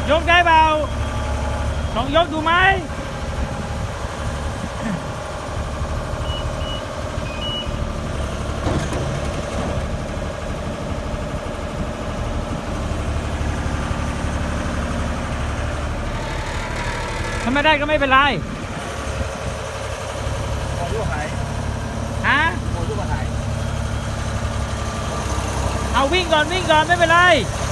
ยกได้เปล่าลองยกดูไหมถ้าไม่ได้ก็ไม่เป็นไรโมยุหายฮะโมยุหายเอาวิ่งก่อนไม่เป็นไร